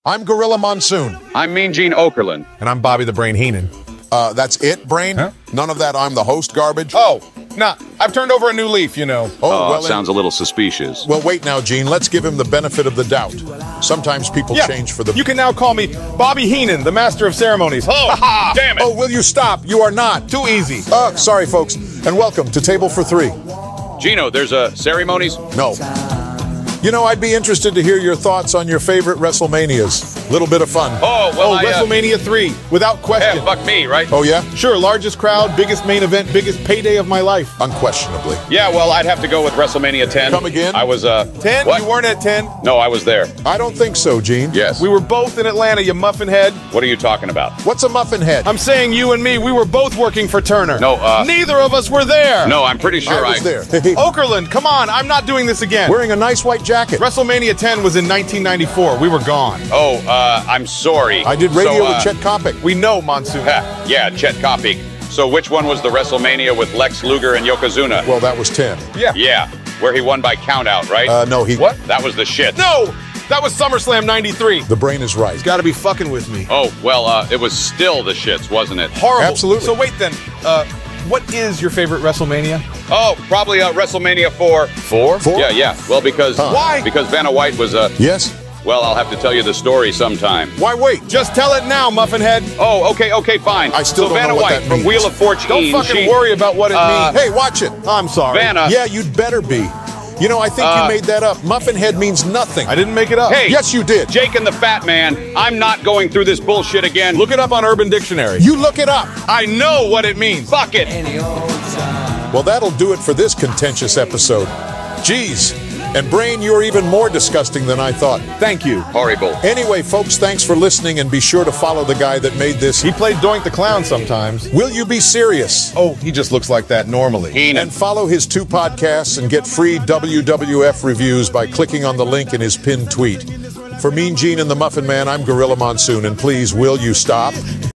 I'm Gorilla Monsoon. I'm Mean Gene Okerlund. And I'm Bobby the Brain Heenan. That's it, Brain? Huh? None of that I'm the host garbage? Oh, nah, I've turned over a new leaf, you know. Well, sounds a little suspicious. Well, wait now, Gene. Let's give him the benefit of the doubt. Sometimes people change for the... You can now call me Bobby Heenan, the master of ceremonies. Oh, damn it. Oh, will you stop? You are not. Too easy. Sorry, folks. And welcome to Table for Three. Gino, there's ceremonies? No. You know, I'd be interested to hear your thoughts on your favorite WrestleManias. Little bit of fun. Oh, well, WrestleMania 3, without question. Yeah, fuck me, right? Oh, yeah? Sure, largest crowd, biggest main event, biggest payday of my life. Unquestionably. Yeah, well, I'd have to go with WrestleMania 10. Come again? I was, 10? What? You weren't at 10? No, I was there. I don't think so, Gene. Yes. We were both in Atlanta, you muffin head. What are you talking about? What's a muffin head? I'm saying you and me, we were both working for Turner. No, Neither of us were there. No, I'm pretty sure I was there. Okerlund, come on, I'm not doing this again. Wearing a nice white jacket. WrestleMania 10 was in 1994. We were gone. Oh, I'm sorry. I did radio with Chet Kopic. We know, Monsoon. Yeah, Chet Kopic. So which one was the WrestleMania with Lex Luger and Yokozuna? Well, that was 10. Yeah. Where he won by countout, right? No, he... What? That was the shit. No! That was SummerSlam 93. The brain is right. He's got to be fucking with me. Oh, well, it was still the shits, wasn't it? Horrible. Absolutely. So wait then, what is your favorite WrestleMania? Oh, probably WrestleMania 4. 4? Yeah. Well, because... Why? Because Vanna White was, Yes? Well, I'll have to tell you the story sometime. Why wait? Just tell it now, Muffinhead. Oh, okay, fine. I still so don't Vanna know what White that from means. Wheel of Fortune. Don't fucking worry about what it means. Hey, watch it. I'm sorry. Vanna. Yeah, you'd better be. You know, I think you made that up. Muffin head means nothing. I didn't make it up. Hey. Yes, you did. Jake and the Fat Man, I'm not going through this bullshit again. Look it up on Urban Dictionary. You look it up. I know what it means. Fuck it. Well, that'll do it for this contentious episode. Jeez. And Brain, you're even more disgusting than I thought. Thank you. Horrible. Anyway, folks, thanks for listening, and be sure to follow the guy that made this. He played Doink the Clown sometimes. Will you be serious? Oh, he just looks like that normally. Heenan. And follow his 2 podcasts and get free WWF reviews by clicking on the link in his pinned tweet. For Mean Gene and the Muffin Man, I'm Gorilla Monsoon, and please, will you stop?